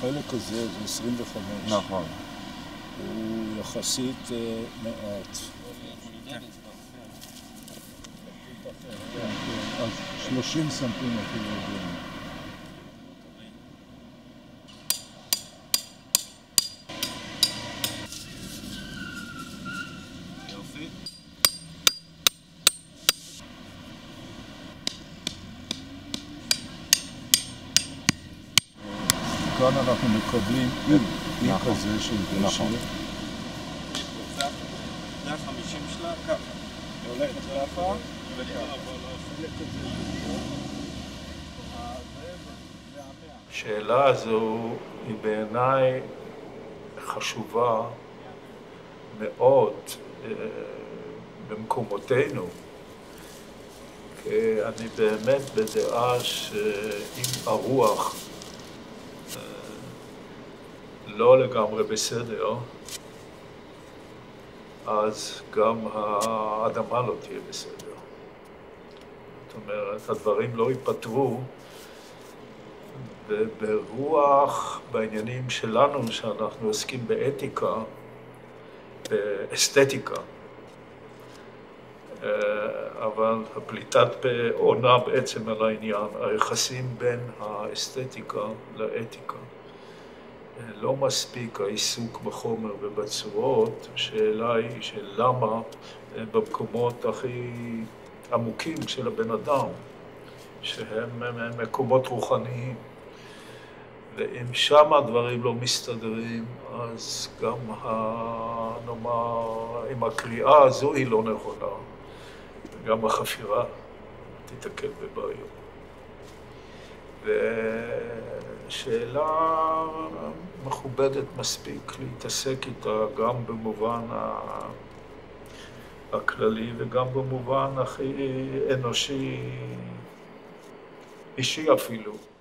החלק הזה זה 25. נכון. הוא יחסית מעט. אז 30 סנטימטר יודעים. יופי. כאן אנחנו מקבלים אי כזה של דשא. זה ה-50 שלה ככה. היא הולכת ככה וככה. השאלה הזו היא בעיניי חשובה מאוד במקומותינו, כי אני באמת בדעה שאם הרוח לא לגמרי בסדר, אז גם האדמה לא תהיה בסדר. זאת אומרת, הדברים לא ייפתרו, וברוח, בעניינים שלנו, שאנחנו עוסקים באתיקה, באסתטיקה, אבל הפליטת פה עונה בעצם על העניין, היחסים בין האסתטיקה לאתיקה. לא מספיק העיסוק בחומר ובצורות, השאלה היא של למה במקומות הכי עמוקים של הבן אדם, שהם מקומות רוחניים, ואם שם הדברים לא מסתדרים, אז גם, נאמר, אם הקריאה הזו היא לא נכונה, גם החפירה תיתקל בבעיות. ושאלה מכובדת מספיק להתעסק איתה גם במובן הכללי וגם במובן הכי אנושי, אישי אפילו.